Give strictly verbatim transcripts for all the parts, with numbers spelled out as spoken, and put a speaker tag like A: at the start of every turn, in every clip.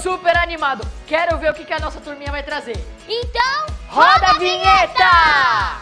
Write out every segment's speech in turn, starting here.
A: super animado. Quero ver o que, que a nossa turminha vai trazer.
B: Então,
A: roda a vinheta!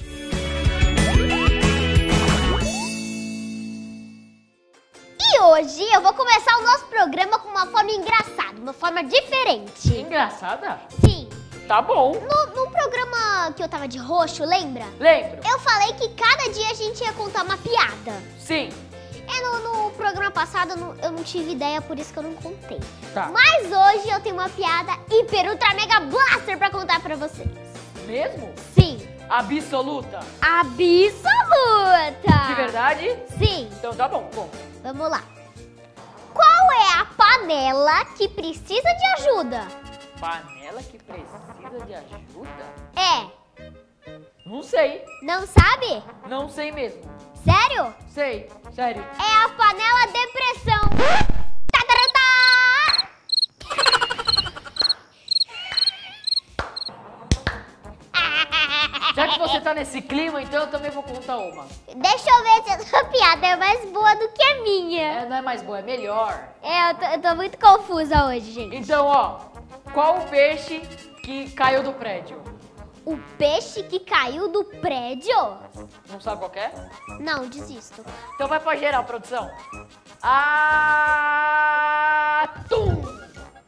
B: E hoje eu vou começar o nosso programa com uma forma engraçada, uma forma diferente.
A: Engraçada?
B: Sim.
A: Tá bom.
B: No, no programa que eu tava de roxo, lembra?
A: Lembro.
B: Eu falei que cada dia a gente ia contar uma piada.
A: Sim.
B: É, no, no programa passado eu não, eu não tive ideia, por isso que eu não contei.
A: Tá.
B: Mas hoje eu tenho uma piada hiper, ultra, mega blaster pra contar pra vocês.
A: Mesmo?
B: Sim.
A: Absoluta?
B: Absoluta!
A: De verdade?
B: Sim.
A: Então tá bom, bom.
B: Vamos lá. Qual é a panela que precisa de ajuda?
A: Panela que precisa de ajuda?
B: É.
A: Não sei.
B: Não sabe?
A: Não sei mesmo.
B: Sério?
A: Sei, sério.
B: É a panela depressão. Tatarantá!
A: Já que você tá nesse clima, então eu também vou contar uma.
B: Deixa eu ver se a sua piada é mais boa do que a minha.
A: É, não é mais boa, é melhor.
B: É, eu tô, eu tô muito confusa hoje, gente.
A: Então, ó, qual o peixe que caiu do prédio?
B: O peixe que caiu do prédio?
A: Não sabe qual que é?
B: Não, desisto.
A: Então vai pra geral, produção. Atum!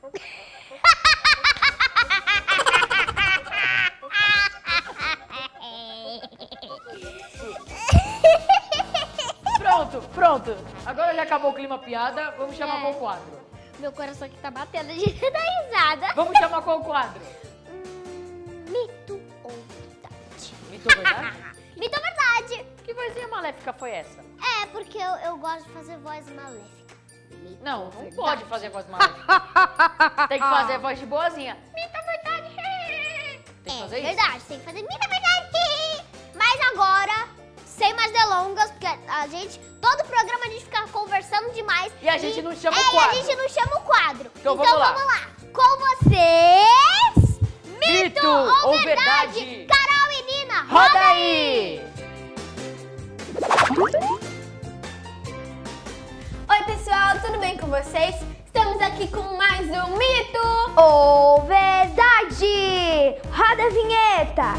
A: Pronto, pronto. Agora já acabou o clima piada, vamos chamar
B: É.
A: qual quadro?
B: Meu coração aqui tá batendo de dar risada.
A: Vamos chamar qual quadro?
B: Hum, mito ou verdade?
A: Mito ou verdade?
B: Mito ou verdade?
A: Que vozinha maléfica foi essa?
B: É, porque eu, eu gosto de fazer voz maléfica. Mito
A: Não,
B: ou
A: não
B: verdade?
A: pode fazer voz maléfica. Tem que fazer voz de boazinha. Mito ou verdade? Tem que
B: É
A: fazer isso?
B: verdade, tem que fazer mito ou verdade. Mas agora, sem mais delongas, porque a gente, todo programa a gente fica conversando demais.
A: E a gente não chama
B: é,
A: o quadro.
B: e a gente não chama o quadro.
A: Então vamos lá.
B: Com vocês,
A: Mito ou verdade?
B: Carol e Nina,
A: Roda aí!
C: Oi pessoal, tudo bem com vocês? Estamos aqui com mais um Mito
D: ou verdade? Roda a vinheta!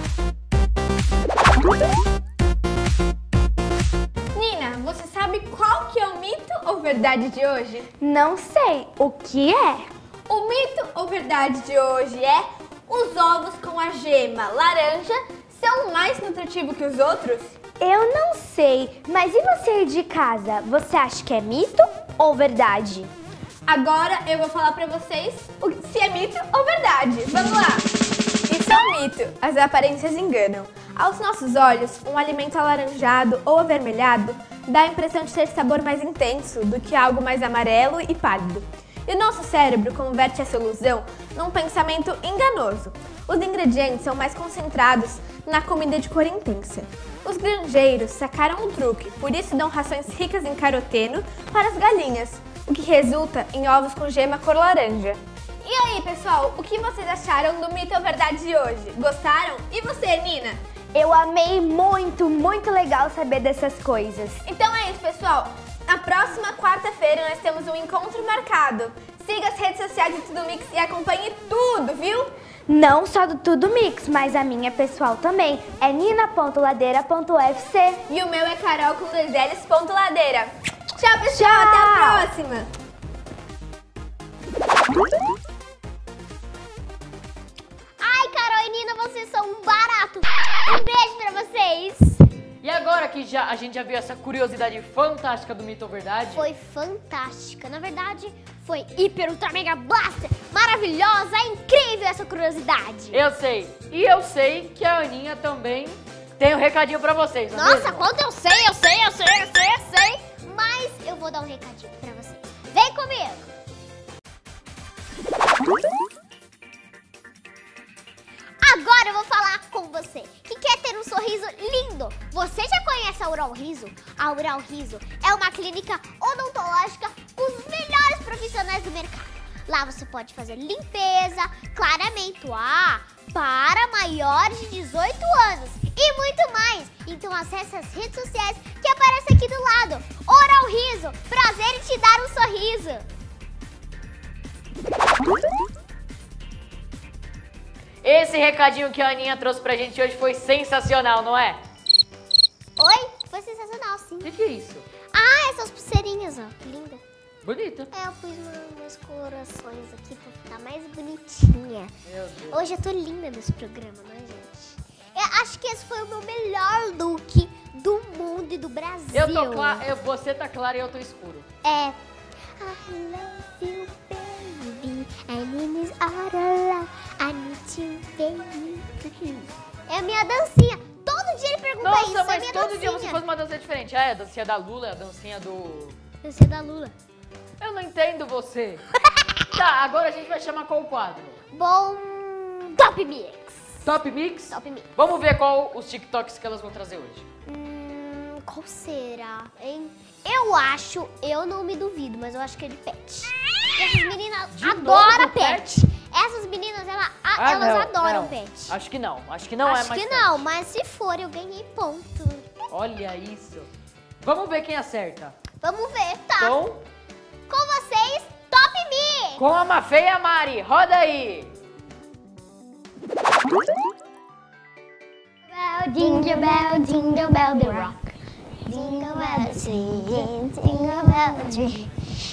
C: Nina, você sabe qual que é o mito ou verdade de hoje?
D: Não sei, o que é?
C: O mito ou verdade de hoje é: os ovos com a gema laranja são mais nutritivos que os outros?
D: Eu não sei, mas e você de casa? Você acha que é mito ou verdade?
C: Agora eu vou falar pra vocês o- se é mito ou verdade. Vamos lá! Isso é um mito, as aparências enganam. Aos nossos olhos, um alimento alaranjado ou avermelhado dá a impressão de ter sabor mais intenso do que algo mais amarelo e pálido. E o nosso cérebro converte essa ilusão num pensamento enganoso. Os ingredientes são mais concentrados na comida de cor intensa. Os granjeiros sacaram o truque, por isso dão rações ricas em caroteno para as galinhas, o que resulta em ovos com gema cor laranja. E aí, pessoal, o que vocês acharam do mito ou verdade de hoje? Gostaram? E você, Nina?
D: Eu amei muito, muito legal saber dessas coisas.
C: Então é isso, pessoal. Na próxima quarta-feira nós temos um encontro marcado. Siga as redes sociais do Tudo Mix e acompanhe tudo, viu?
D: Não só do Tudo Mix, mas a minha pessoal também. É nina ponto ladeira ponto u f c.
C: E o meu é carol com dois l's ponto ladeira. Tchau, pessoal.
D: Tchau.
C: Até a próxima.
B: Ai, Carol e Nina, vocês são um barato. Um beijo pra vocês.
A: E agora que já, a gente já viu essa curiosidade fantástica do mito ou verdade?
B: Foi fantástica. Na verdade, foi hiper, ultra, mega blaster. Maravilhosa, é incrível essa curiosidade.
A: Eu sei. E eu sei que a Aninha também tem um recadinho pra vocês, não é
B: Nossa,
A: mesmo?
B: quanto eu sei, eu sei, eu sei, eu sei, eu sei. Mas eu vou dar um recadinho pra vocês. Vem comigo. Agora eu vou falar com você que quer ter um sorriso lindo. Você já conhece a Ural Riso? A Ural Riso é uma clínica odontológica com os melhores profissionais do mercado. Lá você pode fazer limpeza, clareamento A para maiores de dezoito anos e muito mais. Então acesse as redes sociais que aparecem aqui do lado. Oral Riso, prazer em te dar um sorriso.
A: esse recadinho que a Aninha trouxe pra gente hoje foi sensacional, não é?
B: Oi? Foi sensacional, sim.
A: O que, que é isso?
B: Ah, essas pulseirinhas, ó. Linda.
A: Bonito.
B: É, eu pus uma, umas colorações aqui pra ficar mais bonitinha.
A: Meu Deus.
B: Hoje eu tô linda nesse programa, não é, gente? Eu acho que esse foi o meu melhor look do mundo e do Brasil.
A: Eu tô claro, você tá claro e eu tô escuro.
B: É. I love you, baby. I need this other love. I need you, baby. É a minha dancinha. Todo dia ele pergunta
A: Nossa,
B: isso. é a
A: mas
B: minha
A: todo
B: dancinha.
A: dia você faz uma dança diferente. Ah, é a dancinha da Lula, é a dancinha do...
B: Dancinha da Lula.
A: Eu não entendo você. Tá, agora a gente vai chamar qual quadro?
B: Bom, Top Mix.
A: Top Mix?
B: Top Mix.
A: Vamos ver qual os TikToks que elas vão trazer hoje.
B: Hum, qual será, hein? Eu acho, eu não me duvido, mas eu acho que é de pet. Porque essas meninas
A: De
B: adoram
A: novo
B: pet. Essas meninas, ela, a-
A: Ah,
B: elas
A: não,
B: adoram
A: não.
B: pet.
A: Acho que não, acho que não
B: acho
A: é mais
B: que
A: pet.
B: não, mas se for, eu ganhei ponto.
A: Olha isso. Vamos ver quem acerta.
B: Vamos ver, tá?
A: Então,
B: Com vocês, Top Me!
A: com a Mafê e a Mari, roda aí.
B: Jingle bell, jingle bell, the rock. Jingle bell, swing, jingle bell, swing.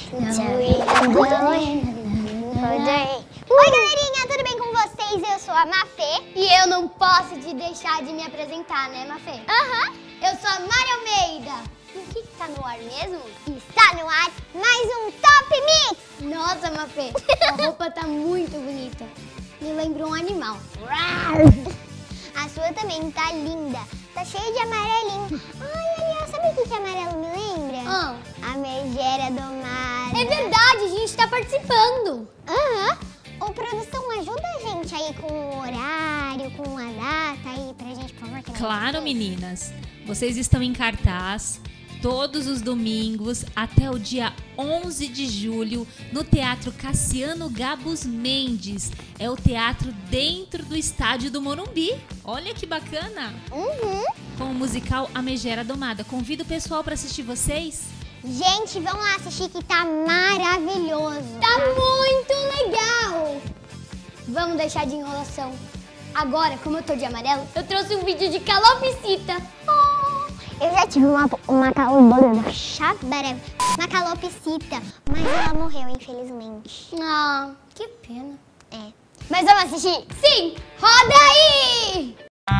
B: Oi, galerinha, tudo bem com vocês? Eu sou a Mafê. E eu não posso de deixar de me apresentar, né, Mafê? Aham. Eu sou a Mari Almeida. E o que que tá no ar mesmo? Está no ar mais um Top Mix. Nossa, Mafê, a roupa tá muito bonita. Me lembra um animal. A sua também tá linda. Tá cheia de amarelinho. Ai, aliás, sabe o que que amarelo me lembra? Ah. A megera do mar. É verdade, a gente tá participando. Aham. Ô, produção, ajuda a gente aí com o horário, com a data aí pra gente, por favor. que não
E: Claro,
B: esqueça.
E: meninas. Vocês estão em cartaz todos os domingos até o dia onze de julho no Teatro Cassiano Gabus Mendes. É o teatro dentro do estádio do Morumbi. Olha que bacana!
B: Uhum.
E: Com o musical A Megera Domada. Convido o pessoal para assistir vocês.
B: Gente, vamos lá assistir que tá maravilhoso. Tá muito legal. Vamos deixar de enrolação. Agora, como eu tô de amarelo, eu trouxe um vídeo de calopsita. Oh, eu já tive uma, uma calopsita, uma calopsita, mas ela morreu, infelizmente. Ah, que pena. É. Mas vamos assistir? Sim! Roda aí!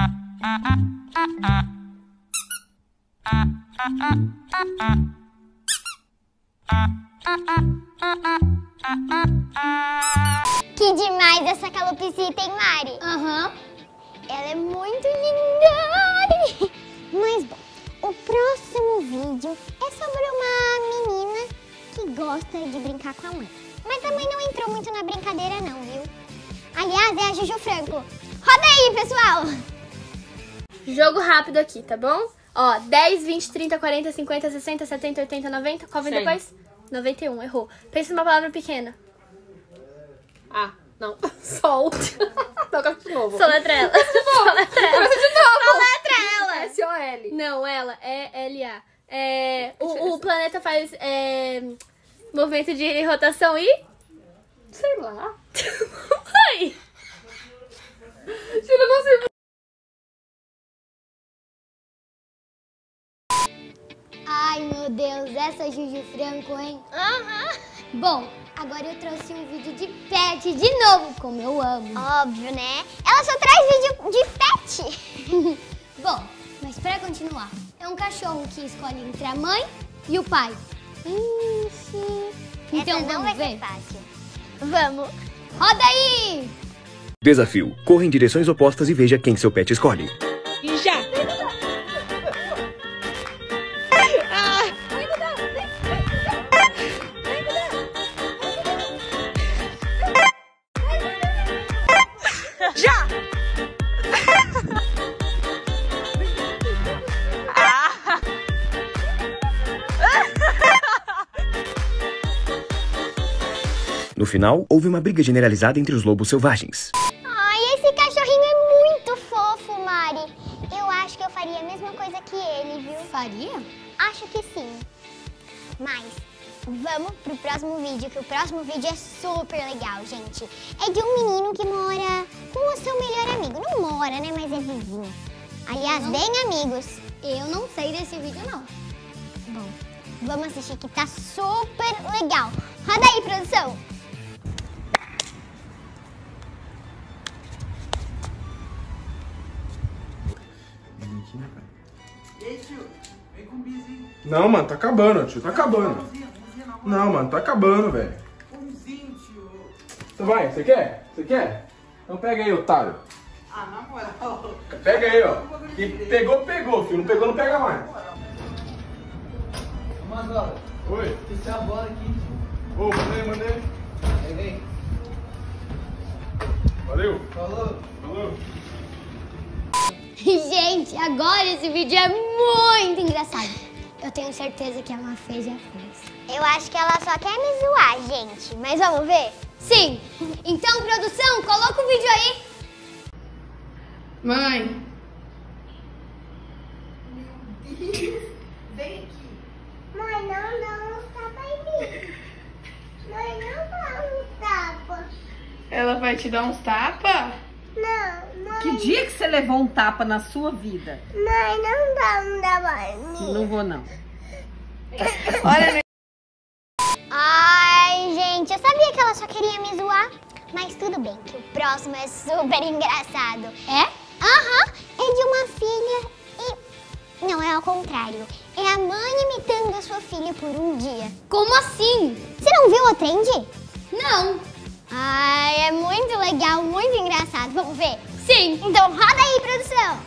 B: Que demais essa calopsita, hein, Mari? Aham. Ela é muito linda. Mas, bom, o próximo vídeo é sobre uma menina que gosta de brincar com a mãe. Mas a mãe não entrou muito na brincadeira não, viu? Aliás, é a Juju Franco. Roda aí, pessoal!
C: Jogo rápido aqui, tá bom? Ó, dez, vinte, trinta, quarenta, cinquenta, sessenta, setenta, oitenta, noventa. Qual vem
A: cem.
C: depois? noventa e um, errou. Pensa numa palavra pequena.
F: Ah, não. Sol. Toca de novo.
C: Soletra ela. Soletra ela.
F: Começa de novo.
C: Soletra ela.
F: S O L.
C: Não, ela. É L A. É, o, o planeta faz é, movimento de rotação e...
F: Sei lá.
C: Ai!
F: Tira, não sei.
B: Ai, meu Deus, essa Juju Franco, hein? Aham. Bom, agora eu trouxe um vídeo de pet de novo, como eu amo. Óbvio, né? Ela só traz vídeo de pet. Bom, mas pra continuar, é um cachorro que escolhe entre a mãe e o pai. Ixi. Então
G: Essa não
B: vamos
G: vai
B: ver?
G: ser fácil.
B: Vamos. Roda aí!
H: Desafio. Corra em direções opostas e veja quem seu pet escolhe.
F: E já.
H: No final, houve uma briga generalizada entre os lobos selvagens.
B: Ai, esse cachorrinho é muito fofo, Mari. Eu acho que eu faria a mesma coisa que ele, viu? Faria? Acho que sim. Mas vamos pro próximo vídeo, que o próximo vídeo é super legal, gente. É de um menino que mora com o seu melhor amigo. Não mora, né, mas é vizinho. Aliás, não... bem amigos.
G: Eu não sei desse vídeo, não.
B: Bom, vamos assistir que tá super legal. Roda aí, produção.
I: Não, mano, tá acabando, tio. Tá acabando. Não, mano, tá acabando, velho. Você vai? Você quer? Você quer? Então pega aí, otário.
J: Ah, na moral.
I: Pega aí, ó. Quem pegou, pegou, filho. Não pegou, não pega mais.
J: Mano,
I: oi.
J: Tem a bola aqui.
I: Ô, oh, mandei, mandei.
J: Vem, vem.
I: Valeu.
J: Falou.
I: Falou.
G: Gente, agora esse vídeo é muito engraçado. Eu tenho certeza que a Mafê já fez.
B: Eu acho que ela só quer me zoar, gente. Mas vamos ver?
G: Sim. Então, produção, coloca o vídeo aí.
F: Mãe.
J: Meu Deus. Vem aqui.
B: Mãe, não dá um tapa em mim. Mãe, não dá um tapa.
F: Ela vai te dar uns tapas?
B: Não, mãe.
K: Que dia que você levou um tapa na sua vida?
B: Mãe, não dá um tapa em mim.
K: Não vou, não.
F: Olha,
B: Ai, gente, eu sabia que ela só queria me zoar. Mas tudo bem, que o próximo é super engraçado.
G: É?
B: Aham, é de uma filha e... Não, é ao contrário. É a mãe imitando a sua filha por um dia.
G: Como assim?
B: Você não viu o trend?
G: Não.
B: Ai, é muito legal, muito engraçado. Vamos ver?
G: Sim.
B: Então roda aí, produção.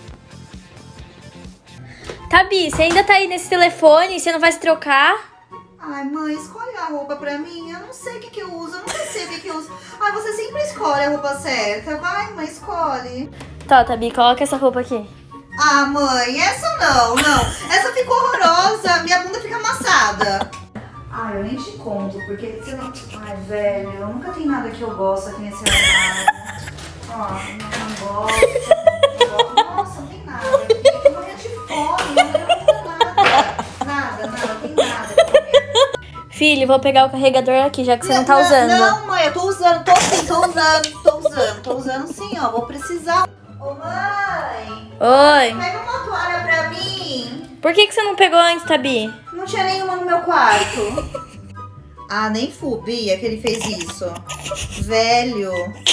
A: Tabi, você ainda tá aí nesse telefone? Você não vai se trocar?
K: Ai, mãe, escolhe a roupa pra mim. Eu não sei o que que eu uso, eu nunca sei o que que eu uso. Ai, você sempre escolhe a roupa certa. Vai, mãe, escolhe.
A: Tá, Tabi, coloca essa roupa aqui.
K: Ah, mãe, essa não, não. Essa ficou horrorosa, minha bunda fica amassada. Ai, eu nem te conto, porque você não... Ai, velho, eu nunca tem nada que eu gosto aqui nesse armário. Ó, não, não gosto, não gosto. Nossa, não tem nada. Eu tô morrendo de fome, não tem nada. Nada, nada, não tem nada.
A: Filho, vou pegar o carregador aqui, já que você não, não tá usando.
K: Não, mãe, eu tô usando, tô sim, tô usando, tô usando, tô usando sim, ó, vou precisar. Ô, mãe!
A: Oi!
K: Pega uma toalha pra mim.
A: Por que que você não pegou antes, Tabi?
K: Não tinha nenhuma no meu quarto. Ah, nem Bia que ele fez isso. Velho.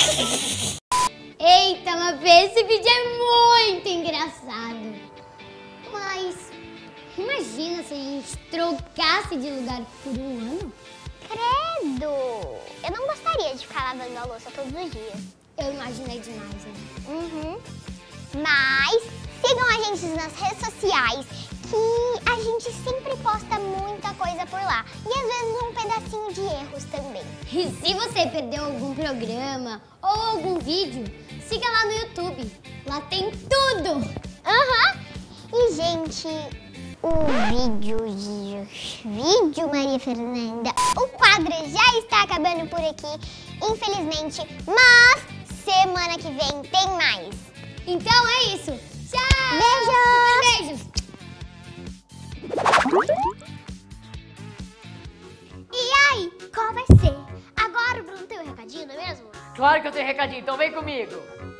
G: Eita, Mafê, esse vídeo é muito engraçado. Mas imagina se a gente trocasse de lugar por um ano.
B: Credo! Eu não gostaria de ficar lavando a louça todos os dias.
G: Eu imaginei demais, né?
B: Uhum. Mas sigam a gente nas redes sociais, que a gente sempre posta muita coisa por lá. E às vezes um pedacinho de erros também.
G: E se você perdeu algum programa ou algum vídeo, siga lá no YouTube. Lá tem tudo!
B: Aham! Uhum. E, gente, o vídeo de... Vídeo, Maria Fernanda. O quadro já está acabando por aqui, infelizmente. Mas semana que vem tem mais.
G: Então é isso. Tchau!
B: Beijos!
G: Beijos!
B: E aí, qual vai ser? Agora o Bruno tem um recadinho, não é mesmo?
A: Claro que eu tenho recadinho, então vem comigo.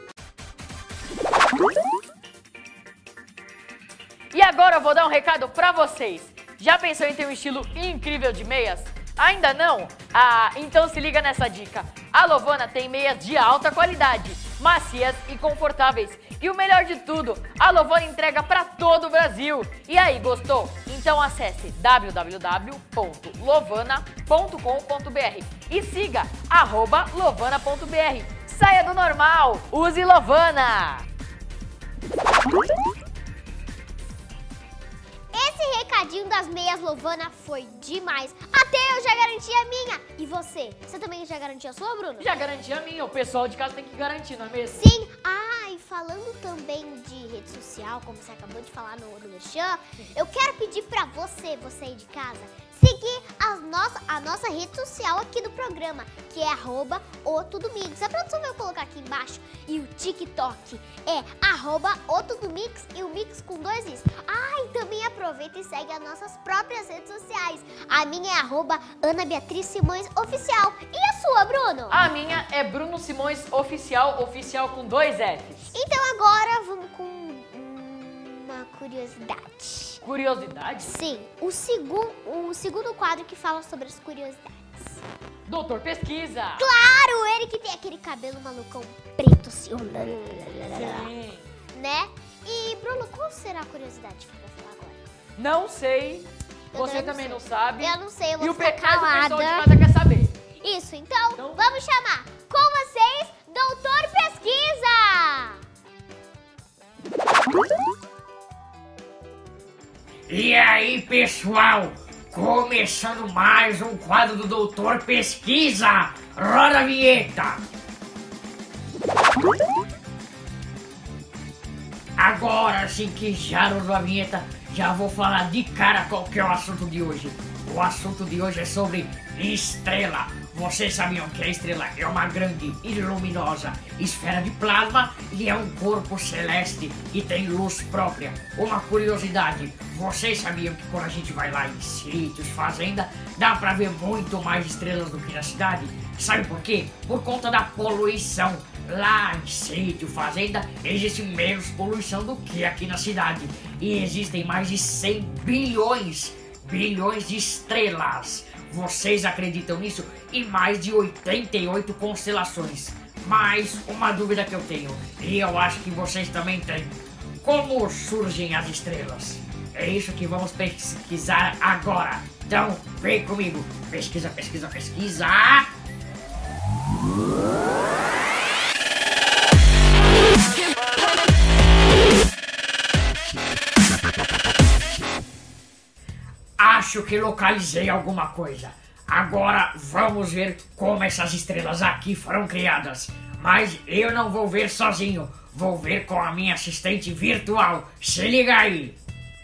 A: E agora eu vou dar um recado pra vocês. Já pensou em ter um estilo incrível de meias? Ainda não? Ah, então se liga nessa dica. A Lovana tem meias de alta qualidade, macias e confortáveis. E o melhor de tudo, a Lovana entrega pra todo o Brasil. E aí, gostou? Então acesse w w w ponto lovana ponto com ponto b r e siga arroba lovana ponto b r. Saia do normal, use Lovana!
B: Esse recadinho das meias Lovana foi demais. Até eu já garanti a minha. E você? Você também já garantiu a sua, Bruno?
A: Já garanti a minha, o pessoal de casa tem que garantir, não é mesmo?
B: Sim. Ah, e falando também de rede social, como você acabou de falar no, no Merchan, eu quero pedir pra você, você aí de casa, seguir a nossa, a nossa rede social aqui do programa, que é arroba otudomix. A produção vai colocar aqui embaixo. E o TikTok é arroba otudomix e o mix com dois is. Ah, e também aproveita e segue as nossas próprias redes sociais. A minha é arroba Ana Beatriz Simões Oficial. E a sua, Bruno?
A: A minha é Bruno Simões Oficial, oficial com dois Fs.
B: Então agora vamos com uma curiosidade.
A: Curiosidade?
B: Sim, o, segu o segundo quadro que fala sobre as curiosidades.
A: Doutor Pesquisa!
B: Claro, ele que tem aquele cabelo malucão preto, assim,
A: Sim.
B: né? E, Bruno, qual será a curiosidade que eu vou falar agora?
A: Não sei,
B: Eu
A: você
B: não
A: também
B: sei.
A: não sabe.
B: Eu não sei, eu vou
A: E o
B: ficar
A: pecado
B: calada.
A: pessoal de casa quer saber.
B: Isso, então, então vamos chamar com vocês, Doutor Pesquisa!
L: E aí, pessoal? Começando mais um quadro do Doutor Pesquisa. Roda a vinheta. Agora, assim que já rodou a vinheta, já vou falar de cara qual que é o assunto de hoje. O assunto de hoje é sobre estrela. Vocês sabiam que a estrela é uma grande e luminosa esfera de plasma e é um corpo celeste e tem luz própria. Uma curiosidade, vocês sabiam que quando a gente vai lá em sítios, fazenda, dá pra ver muito mais estrelas do que na cidade? Sabe por quê? Por conta da poluição. Lá em sítio, fazenda, existe menos poluição do que aqui na cidade. E existem mais de cem bilhões, bilhões de estrelas. Vocês acreditam nisso? E mais de oitenta e oito constelações. Mas uma dúvida que eu tenho, e eu acho que vocês também têm. Como surgem as estrelas? É isso que vamos pesquisar agora. Então, vem comigo. Pesquisa, pesquisa, pesquisa. Acho que localizei alguma coisa. Agora vamos ver como essas estrelas aqui foram criadas. Mas eu não vou ver sozinho. Vou ver com a minha assistente virtual. Se liga aí.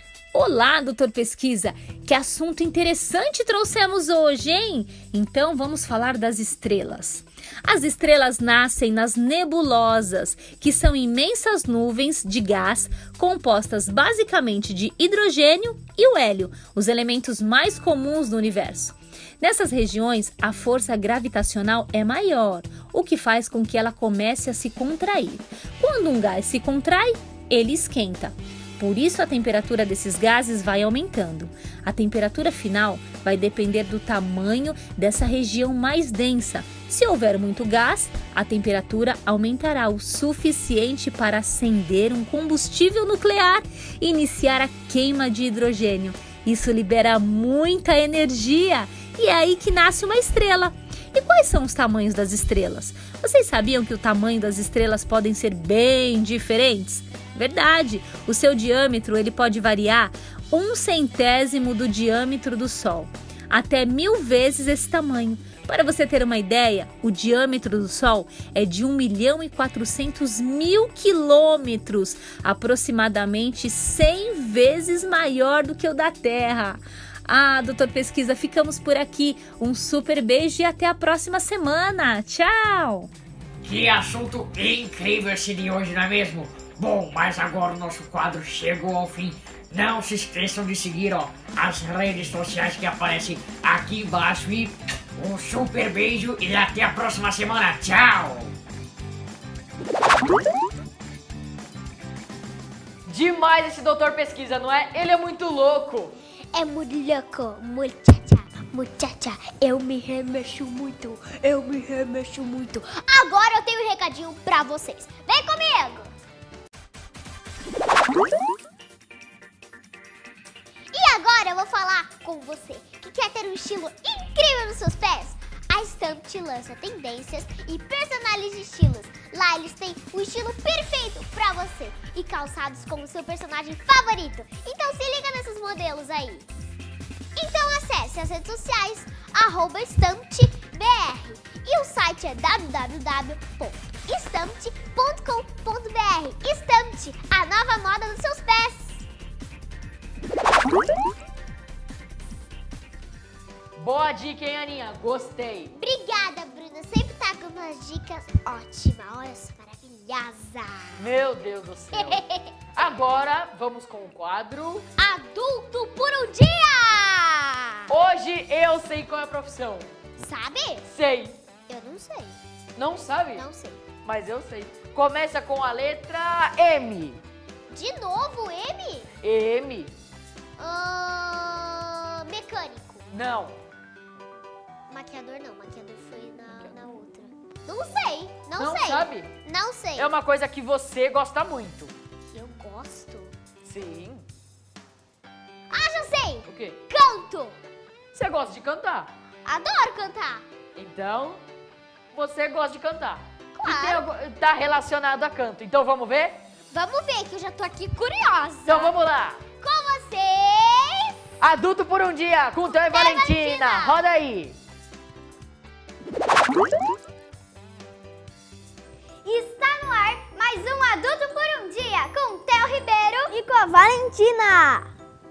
E: Olá, doutor Pesquisa. Que assunto interessante trouxemos hoje, hein? Então vamos falar das estrelas. As estrelas nascem nas nebulosas, que são imensas nuvens de gás compostas basicamente de hidrogênio e o hélio, os elementos mais comuns do universo. Nessas regiões, a força gravitacional é maior, o que faz com que ela comece a se contrair. Quando um gás se contrai, ele esquenta. Por isso, a temperatura desses gases vai aumentando. A temperatura final vai depender do tamanho dessa região mais densa. Se houver muito gás, a temperatura aumentará o suficiente para acender um combustível nuclear e iniciar a queima de hidrogênio. Isso libera muita energia e é aí que nasce uma estrela. E quais são os tamanhos das estrelas? Vocês sabiam que o tamanho das estrelas podem ser bem diferentes? Verdade, o seu diâmetro ele pode variar um centésimo do diâmetro do Sol, até mil vezes esse tamanho. Para você ter uma ideia, o diâmetro do Sol é de um milhão e quatrocentos mil quilômetros, aproximadamente cem vezes maior do que o da Terra. Ah, doutor Pesquisa, ficamos por aqui. Um super beijo e até a próxima semana. Tchau!
L: Que assunto incrível esse de hoje, não é mesmo? Bom, mas agora o nosso quadro chegou ao fim. Não se esqueçam de seguir ó, as redes sociais que aparecem aqui embaixo. E um super beijo e até a próxima semana. Tchau!
A: Demais esse doutor Pesquisa, não é? Ele é muito louco.
B: É muito louco, muchacha, muchacha, eu me remexo muito, eu me remexo muito. Agora eu tenho um recadinho pra vocês. Vem comigo! E agora eu vou falar com você que quer ter um estilo incrível nos seus pés. A Stamp te lança tendências e personaliza estilos. Lá eles têm o estilo perfeito pra você e calçados como seu personagem favorito. Então se liga nesses modelos aí. Então acesse as redes sociais, arroba Stamp b r. E o site é w w w ponto stamped ponto com ponto b r. Stamped, a nova moda dos seus pés.
A: Boa dica, hein, Aninha? Gostei.
B: Obrigada, Bruna. Sempre tá com umas dicas ótimas. Olha só, maravilhosa.
A: Meu Deus do céu. Agora, vamos com o quadro...
B: Adulto por um dia!
A: Hoje eu sei qual é a profissão.
B: Sabe?
A: Sei.
B: Eu não sei.
A: Não sabe?
B: Não sei.
A: Mas eu sei. Começa com a letra M.
B: De novo, M?
A: M.
B: Uh, mecânico.
A: Não.
B: Maquiador não. Maquiador foi na, na outra. Não sei. Não,
A: Não
B: sei.
A: sabe?
B: Não sei.
A: É uma coisa que você gosta muito.
B: Que eu gosto?
A: Sim.
B: Ah, já sei.
A: O quê?
B: Canto.
A: Você gosta de cantar.
B: Adoro cantar.
A: Então, você gosta de cantar.
B: Claro.
A: E tem algu- tá relacionado a canto. Então vamos ver?
B: Vamos ver, que eu já tô aqui curiosa.
A: Então vamos lá.
B: Com vocês...
A: Adulto por um dia, com Theo e Valentina.
B: Valentina.
A: Roda aí.
B: Está no ar mais um Adulto por um Dia com o Theo Ribeiro e com a Valentina.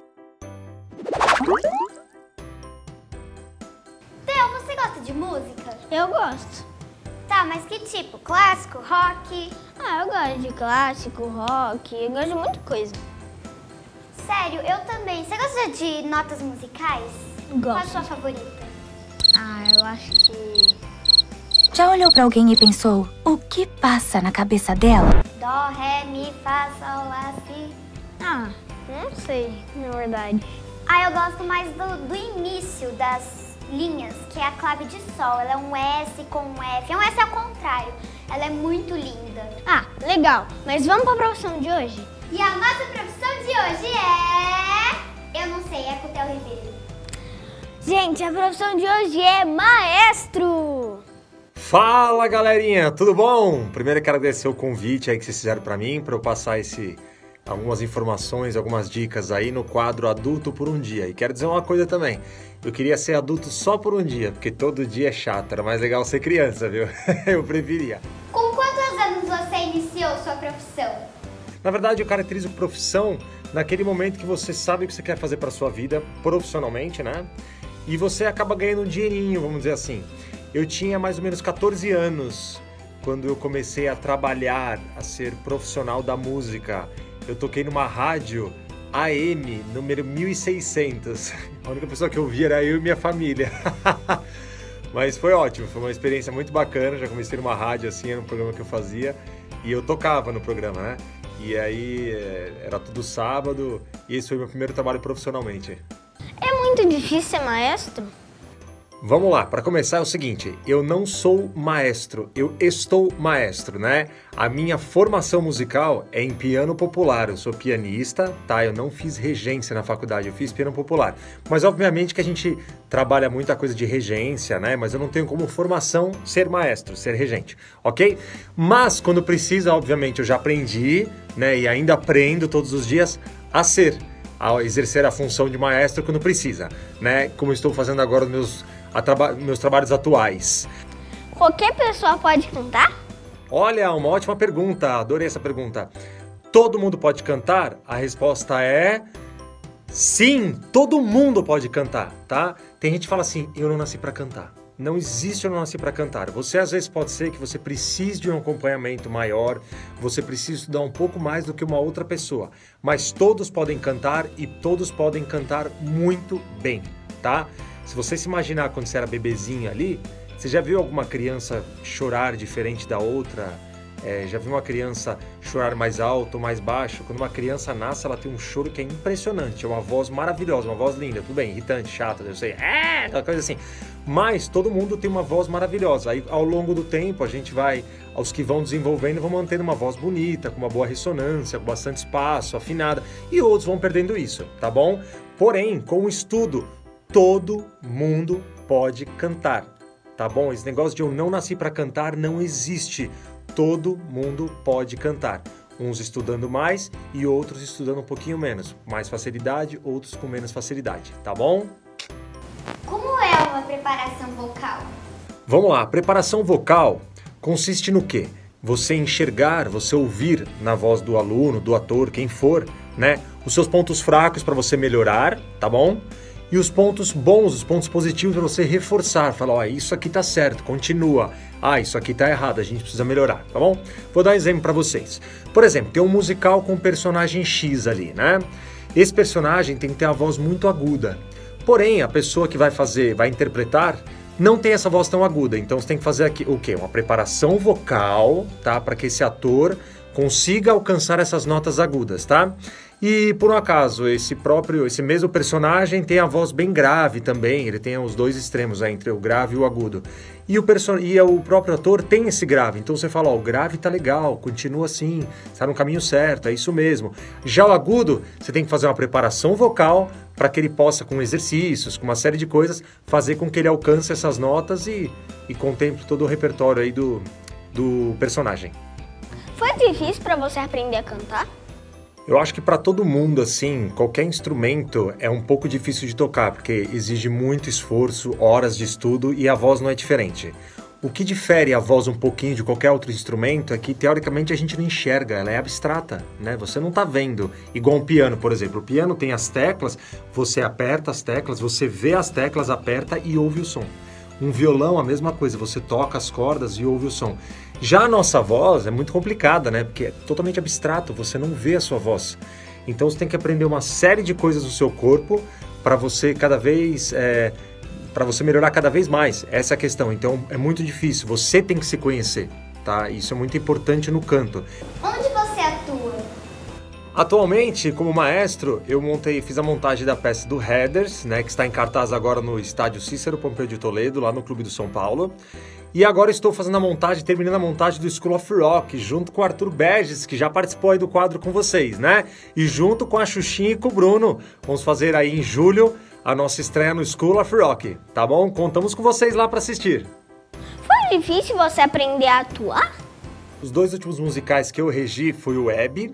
B: Theo, você gosta de música?
G: Eu gosto.
B: Tá, mas que tipo? Clássico, rock?
G: Ah, eu gosto de clássico, rock, eu gosto de muita coisa.
B: Sério, eu também. Você gosta de notas musicais? Qual a
G: Gosto.
B: sua favorita?
G: Ah, eu acho que...
M: Já olhou pra alguém e pensou, o que passa na cabeça dela?
B: Dó, ré, mi, fá, sol, lá, si.
G: Ah, não sei, na verdade.
B: Ah, eu gosto mais do, do início das linhas, que é a clave de sol. Ela é um S com um F. É um S ao contrário. Ela é muito linda.
G: Ah, legal. Mas vamos pra profissão de hoje?
B: E a nossa profissão de hoje é... Eu não sei, é com o Theo Ribeiro.
G: Gente, a profissão de hoje é maestro!
N: Fala, galerinha, tudo bom? Primeiro eu quero agradecer o convite aí que vocês fizeram pra mim, pra eu passar esse, algumas informações, algumas dicas aí no quadro Adulto por um Dia. E quero dizer uma coisa também, eu queria ser adulto só por um dia, porque todo dia é chato, era mais legal ser criança, viu? Eu preferia.
B: Com quantos anos você iniciou sua profissão?
N: Na verdade, eu caracterizo profissão naquele momento que você sabe o que você quer fazer pra sua vida, profissionalmente, né? E você acaba ganhando um dinheirinho, vamos dizer assim. Eu tinha mais ou menos catorze anos quando eu comecei a trabalhar, a ser profissional da música. Eu toquei numa rádio A M, número mil e seiscentos. A única pessoa que eu via era eu e minha família. Mas foi ótimo, foi uma experiência muito bacana. Já comecei numa rádio assim, era um programa que eu fazia. E eu tocava no programa, né? E aí era tudo sábado. E esse foi meu primeiro trabalho profissionalmente.
G: É muito difícil ser maestro?
N: Vamos lá, para começar é o seguinte, eu não sou maestro, eu estou maestro, né? A minha formação musical é em piano popular, eu sou pianista, tá? Eu não fiz regência na faculdade, eu fiz piano popular. Mas obviamente que a gente trabalha muita coisa de regência, né? Mas eu não tenho como formação ser maestro, ser regente, ok? Mas quando precisa, obviamente, eu já aprendi, né? E ainda aprendo todos os dias a ser, a exercer a função de maestro quando precisa, né? Como eu estou fazendo agora nos meus... A traba- meus trabalhos atuais.
G: Qualquer pessoa pode cantar?
N: Olha, uma ótima pergunta, adorei essa pergunta. Todo mundo pode cantar? A resposta é sim, todo mundo pode cantar, tá? Tem gente que fala assim, eu não nasci pra cantar. Não existe eu não nasci pra cantar. Você às vezes pode ser que você precise de um acompanhamento maior, você precisa estudar um pouco mais do que uma outra pessoa, mas todos podem cantar e todos podem cantar muito bem, tá? Se você se imaginar quando você era bebezinho ali, você já viu alguma criança chorar diferente da outra? É, já viu uma criança chorar mais alto ou mais baixo? Quando uma criança nasce, ela tem um choro que é impressionante, é uma voz maravilhosa, uma voz linda, tudo bem, irritante, chata, eu sei, é, aquela coisa assim. Mas todo mundo tem uma voz maravilhosa. Aí ao longo do tempo a gente vai, aos que vão desenvolvendo, vão mantendo uma voz bonita, com uma boa ressonância, com bastante espaço, afinada, e outros vão perdendo isso, tá bom? Porém, com o estudo, todo mundo pode cantar, tá bom? Esse negócio de eu não nasci para cantar não existe. Todo mundo pode cantar. Uns estudando mais e outros estudando um pouquinho menos. Com mais facilidade, outros com menos facilidade, tá bom?
B: Como é uma preparação vocal?
N: Vamos lá, preparação vocal consiste no quê? Você enxergar, você ouvir na voz do aluno, do ator, quem for, né? Os seus pontos fracos para você melhorar, tá bom? E os pontos bons, os pontos positivos para você reforçar. Falar, ó, isso aqui tá certo, continua. Ah, isso aqui tá errado, a gente precisa melhorar, tá bom? Vou dar um exemplo para vocês. Por exemplo, tem um musical com um personagem X ali, né? Esse personagem tem que ter a voz muito aguda. Porém, a pessoa que vai fazer, vai interpretar, não tem essa voz tão aguda. Então você tem que fazer aqui o quê? Uma preparação vocal, tá? Para que esse ator consiga alcançar essas notas agudas, tá? E por um acaso, esse próprio, esse mesmo personagem tem a voz bem grave também, ele tem os dois extremos aí, entre o grave e o agudo. E o, perso e o próprio ator tem esse grave, então você fala, ó, o grave tá legal, continua assim, está no caminho certo, é isso mesmo. Já o agudo, você tem que fazer uma preparação vocal para que ele possa, com exercícios, com uma série de coisas, fazer com que ele alcance essas notas e, e contemple todo o repertório aí do, do personagem.
O: Foi difícil para você aprender a cantar?
N: Eu acho que para todo mundo, assim, qualquer instrumento é um pouco difícil de tocar, porque exige muito esforço, horas de estudo e a voz não é diferente. O que difere a voz um pouquinho de qualquer outro instrumento é que, teoricamente, a gente não enxerga, ela é abstrata, né? Você não tá vendo, igual um piano, por exemplo. O piano tem as teclas, você aperta as teclas, você vê as teclas, aperta e ouve o som. Um violão, a mesma coisa, você toca as cordas e ouve o som. Já a nossa voz é muito complicada, né? Porque é totalmente abstrato, você não vê a sua voz. Então você tem que aprender uma série de coisas do seu corpo para você cada vez, é, para você melhorar cada vez mais. Essa é a questão. Então é muito difícil, você tem que se conhecer, tá? Isso é muito importante no canto.
B: Onde você atua?
N: Atualmente, como maestro, eu montei, fiz a montagem da peça do Heathers, né, que está em cartaz agora no estádio Cícero Pompeu de Toledo, lá no Clube do São Paulo. E agora estou fazendo a montagem, terminando a montagem do School of Rock, junto com o Arthur Berges, que já participou aí do quadro com vocês, né? E junto com a Xuxinha e com o Bruno. Vamos fazer aí em julho a nossa estreia no School of Rock, tá bom? Contamos com vocês lá para assistir.
O: Foi difícil você aprender a atuar?
N: Os dois últimos musicais que eu regi foi o Web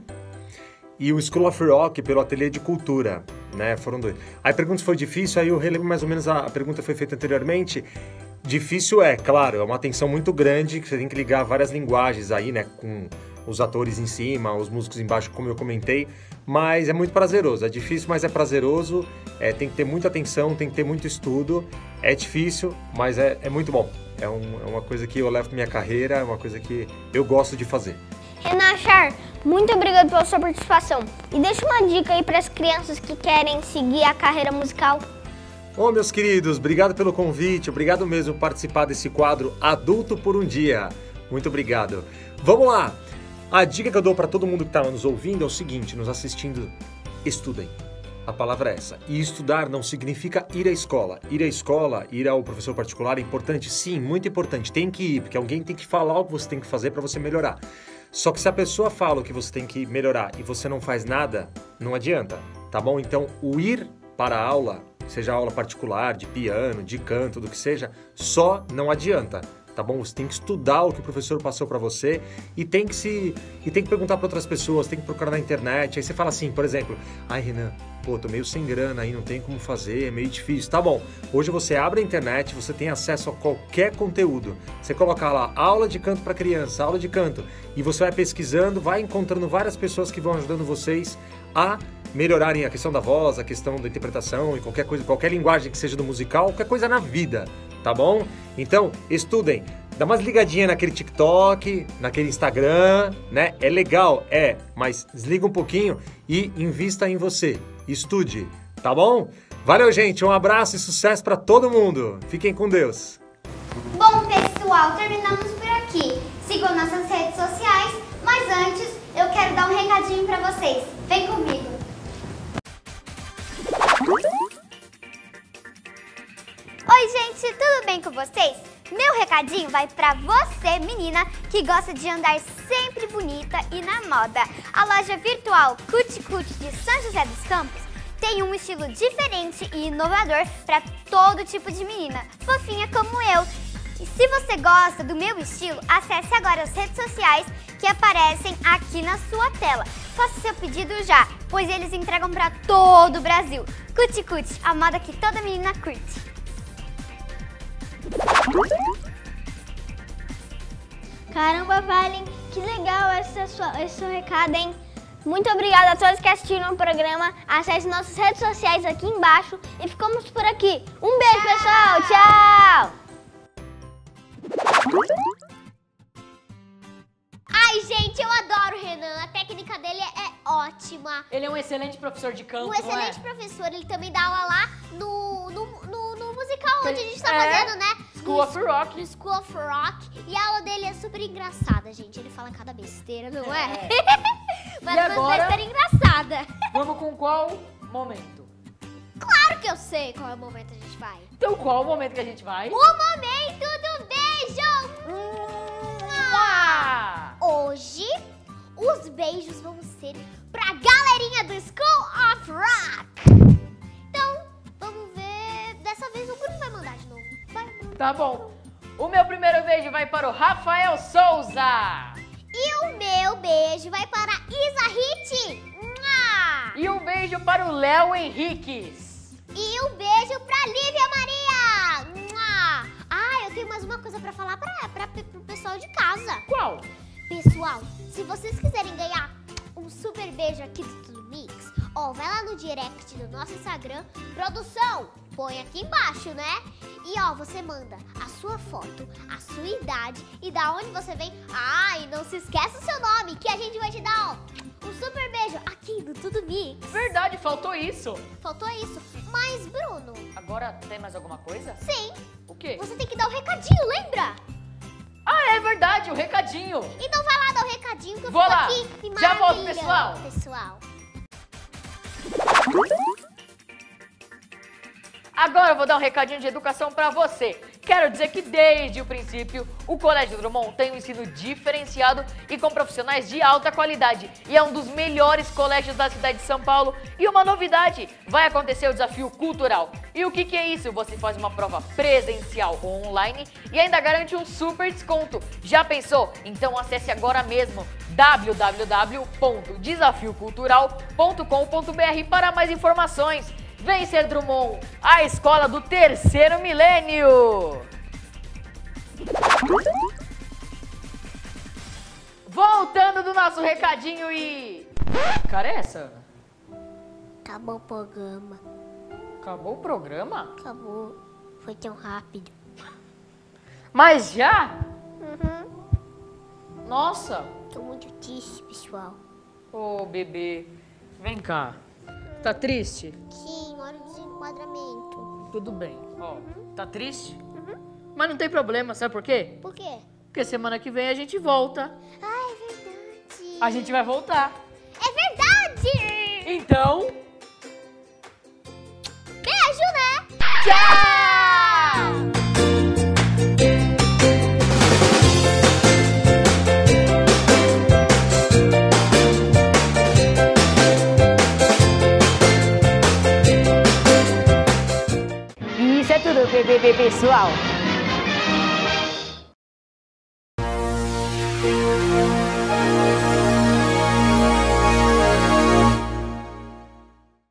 N: e o School of Rock pelo Ateliê de Cultura, né? Foram dois. Aí pergunta se foi difícil, aí eu relembro mais ou menos a, a pergunta que foi feita anteriormente. Difícil é, claro, é uma atenção muito grande, que você tem que ligar várias linguagens aí, né? Com os atores em cima, os músicos embaixo, como eu comentei. Mas é muito prazeroso, é difícil, mas é prazeroso. É, tem que ter muita atenção, tem que ter muito estudo. É difícil, mas é, é muito bom. É, um, é uma coisa que eu levo pra minha carreira, é uma coisa que eu gosto de fazer.
O: Renan Char, muito obrigado pela sua participação. E deixa uma dica aí para as crianças que querem seguir a carreira musical.
N: Ô, meus queridos, obrigado pelo convite, obrigado mesmo por participar desse quadro Adulto por um Dia. Muito obrigado. Vamos lá! A dica que eu dou para todo mundo que está nos ouvindo é o seguinte, nos assistindo, estudem. A palavra é essa. E estudar não significa ir à escola. Ir à escola, ir ao professor particular é importante? Sim, muito importante. Tem que ir, porque alguém tem que falar o que você tem que fazer para você melhorar. Só que se a pessoa fala o que você tem que melhorar e você não faz nada, não adianta, tá bom? Então, o ir para a aula, seja aula particular, de piano, de canto, do que seja, só não adianta, tá bom? Você tem que estudar o que o professor passou para você e tem que se e tem que perguntar para outras pessoas, tem que procurar na internet. Aí você fala assim, por exemplo, ai Renan, pô, tô meio sem grana aí, não tem como fazer, é meio difícil. Tá bom, hoje você abre a internet, você tem acesso a qualquer conteúdo. Você coloca lá, aula de canto para criança, aula de canto, e você vai pesquisando, vai encontrando várias pessoas que vão ajudando vocês a melhorarem a questão da voz, a questão da interpretação e qualquer coisa, qualquer linguagem que seja do musical, qualquer coisa na vida, tá bom? Então, estudem. Dá umas ligadinhas naquele TikTok, naquele Instagram, né? É legal, é, mas desliga um pouquinho e invista em você. Estude, tá bom? Valeu, gente. Um abraço e sucesso pra todo mundo. Fiquem com Deus.
B: Bom, pessoal, terminamos por aqui. Sigam nossas redes sociais, mas antes eu quero dar um recadinho pra vocês. Vem comigo. Oi, gente, tudo bem com vocês? Meu recadinho vai pra você, menina, que gosta de andar sempre bonita e na moda. A loja virtual Cuti Cuti de São José dos Campos tem um estilo diferente e inovador para todo tipo de menina, fofinha como eu. E se você gosta do meu estilo, acesse agora as redes sociais que aparecem aqui na sua tela. Faça seu pedido já, pois eles entregam para todo o Brasil. Cuti Cuti, a moda que toda menina curte.
O: Caramba, Valen, que legal esse seu, esse seu recado, hein? Muito obrigada a todos que assistiram o programa. Acesse nossas redes sociais aqui embaixo e ficamos por aqui. Um beijo, pessoal. Tchau!
B: Ai, gente, eu adoro o Renan. A técnica dele é ótima.
A: Ele é um excelente professor de canto,
B: Um
A: não é?
B: excelente professor. Ele também dá aula lá no, no, no, no musical onde a gente tá
A: É,
B: fazendo, né?
A: School
B: No
A: of Rock.
B: No School of Rock. E a aula dele é super engraçada, gente. Ele fala cada besteira, não é? Mas
A: E
B: umas
A: agora?
B: besteira engraçada.
A: Vamos com qual momento?
B: Claro que eu sei qual é o momento que a gente vai.
A: Então qual o momento que a gente vai?
B: O momento do beijo!
A: Mua!
B: Hoje, os beijos vão ser pra galerinha do School of Rock. Então, vamos ver. Dessa vez o Bruno vai mandar de novo. Vai, Bruno.
A: Tá bom. O meu primeiro beijo vai para o Rafael Souza.
B: E o meu beijo vai para Isa Hit. Mua!
A: E um beijo para o Léo Henriques.
B: E um beijo pra Lívia Maria. Mua! Ah, eu tenho mais uma coisa pra falar pra, pra, pro pessoal de casa.
A: Qual?
B: Pessoal, se vocês quiserem ganhar um super beijo aqui do Tudo Mix, ó, vai lá no direct do nosso Instagram, produção, põe aqui embaixo, né? E ó, você manda a sua foto, a sua idade e da onde você vem. Ah, e não se esqueça o seu nome, que a gente vai te dar, ó, um super beijo aqui do Tudo Mix.
A: Verdade, faltou isso.
B: Faltou isso. Mas, Bruno...
A: Agora tem mais alguma coisa?
B: Sim.
A: O quê?
B: Você tem que dar o recadinho, lembra?
A: Ah, é verdade, o recadinho.
B: Então vai lá dar o recadinho que eu
A: Vou
B: fico
A: lá.
B: aqui me
A: Já volto,
B: maravilhando,
A: pessoal.
B: pessoal.
A: Agora eu vou dar um recadinho de educação pra você. Quero dizer que desde o princípio, o Colégio Drummond tem um ensino diferenciado e com profissionais de alta qualidade. E é um dos melhores colégios da cidade de São Paulo. E uma novidade, vai acontecer o desafio cultural. E o que que é isso? Você faz uma prova presencial ou online e ainda garante um super desconto. Já pensou? Então acesse agora mesmo w w w ponto desafio cultural ponto com ponto b r para mais informações. Vem ser Drummond, a escola do terceiro milênio! Voltando do nosso recadinho e... Cara, é essa?
B: Acabou o programa.
A: Acabou o programa?
B: Acabou. Foi tão rápido.
A: Mas já?
B: Uhum.
A: Nossa!
B: Tô muito triste, pessoal.
A: Ô, oh, bebê. Vem cá. Tá triste?
B: Sim, hora do desenquadramento.
A: Tudo bem. Ó, tá triste? Uhum. Mas não tem problema, sabe por quê?
B: Por quê?
A: Porque semana que vem a gente volta.
B: Ah, é verdade.
A: A gente vai voltar.
B: É verdade!
A: Então...
B: Beijo, né?
A: Tchau! Isso é tudo, bebê, pessoal.